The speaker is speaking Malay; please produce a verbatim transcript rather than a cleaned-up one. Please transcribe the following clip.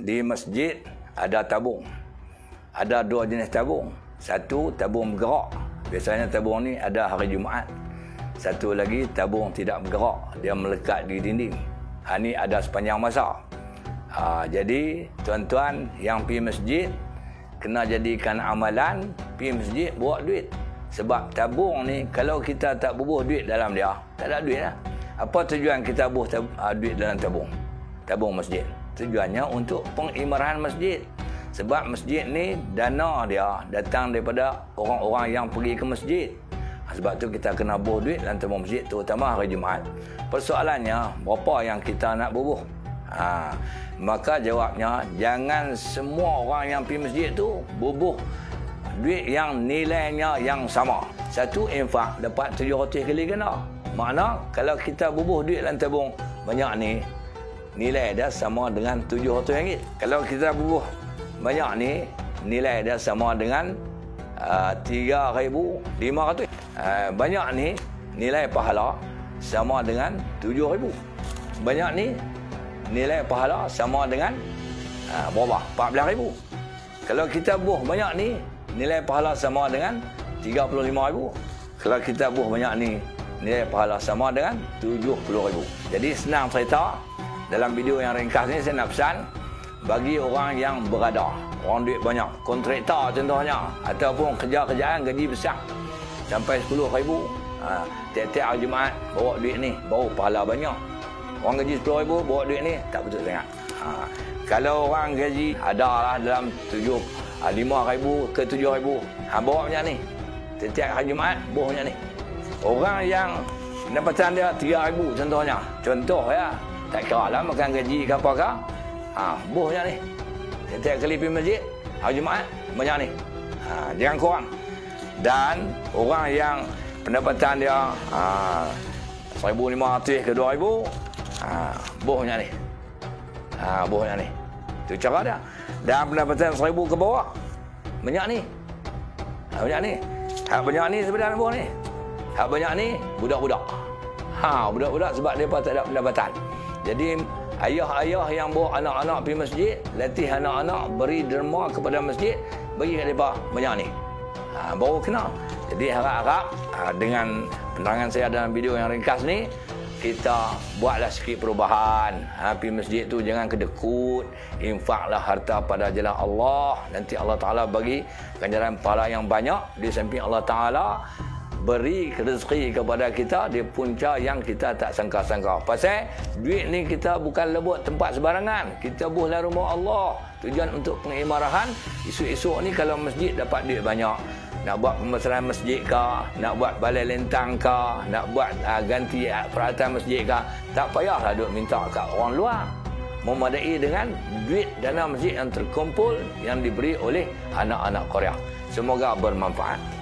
Di masjid ada tabung. Ada dua jenis tabung. Satu tabung bergerak. Biasanya tabung ni ada hari Jumaat. Satu lagi tabung tidak bergerak. Dia melekat di dinding. Ha, ni ada sepanjang masa. Ha, jadi tuan-tuan yang pergi masjid kena jadikan amalan pergi masjid bawa duit. Sebab tabung ni kalau kita tak bubuh duit dalam dia, tak ada duit lah. Apa tujuan kita bubuh tab- duit dalam tabung? Tabung masjid. Tujuannya untuk pengimarahan masjid. Sebab masjid ni dana dia datang daripada orang-orang yang pergi ke masjid. Sebab tu kita kena bubuh duit dalam tabung masjid, terutama hari Jumaat. Persoalannya, berapa yang kita nak bubuh? Ha, maka jawabnya, jangan semua orang yang pergi masjid tu bubuh duit yang nilainya yang sama. Satu infak dapat tujuh ratus kali ganda. Makna kalau kita bubuh duit dalam tabung banyak ni, nilai dia sama dengan tujuh ratus ringgit. Kalau kita bubuh banyak ni, nilai dia sama dengan uh, tiga ribu lima ratus. Uh, banyak ni, nilai pahala sama dengan tujuh ribu. Banyak ni, nilai pahala sama dengan uh, berapa? empat belas ribu. Kalau kita bubuh banyak ni, nilai pahala sama dengan tiga puluh lima ribu. Kalau kita bubuh banyak ni, nilai pahala sama dengan tujuh puluh ribu. Jadi senang cerita. Dalam video yang ringkas ni saya nak pesan bagi orang yang berada, orang duit banyak, kontraktor contohnya, ataupun kerja-kerjaan gaji besar sampai sepuluh ribu, ha, tiap-tiap hari Jumaat bawa duit ni, baru pahala banyak. Orang gaji sepuluh ribu bawa duit ni tak betul sangat. Ha, kalau orang gaji ada lah dalam tujuh, lima ribu ke tujuh ribu, ha, bawa macam ni, tiap-tiap hari Jumaat bawa macam ni. Orang yang pendapatan dia tiga ribu contohnya, contoh ya, tak kira lah makan gaji ke apa ke, ha, buh macam ni. Setiap kali pergi masjid, hari Jumaat, macam ni. Ha, jangan kurang. Dan orang yang pendapatan dia ha, seribu lima ratus ke dua ribu, ha, buh macam ni. Ha, buh macam ni. Itu cara dia. Dan pendapatan seribu ke bawah, banyak ni. Ha, banyak ni. Hak banyak ni sebenarnya buh ni. Hak banyak ni, budak-budak. Ha, budak-budak sebab mereka tak ada pendapatan. Jadi ayah-ayah yang bawa anak-anak pergi masjid, latih anak-anak, beri derma kepada masjid, bagi kat mereka banyak ni. Ha, baru kena. Jadi harap-harap ha, dengan penerangan saya dalam video yang ringkas ni, kita buatlah sikit perubahan. Ha, pergi masjid tu jangan kedekut, infaklah harta pada jalan Allah. Nanti Allah Ta'ala bagi ganjaran pahala yang banyak. Di samping Allah Ta'ala beri rezeki kepada kita di punca yang kita tak sangka-sangka. Pasal duit ni kita bukan lebut tempat sebarangan. Kita buhlah rumah Allah. Tujuan untuk pengimarahan. Esok-esok ni kalau masjid dapat duit banyak, nak buat pembesaran masjid ke, nak buat balai lentang ke, nak buat uh, ganti uh, peralatan masjid ke, tak payahlah duk minta kat orang luar. Memadai dengan duit dana masjid yang terkumpul yang diberi oleh anak-anak Korea. Semoga bermanfaat.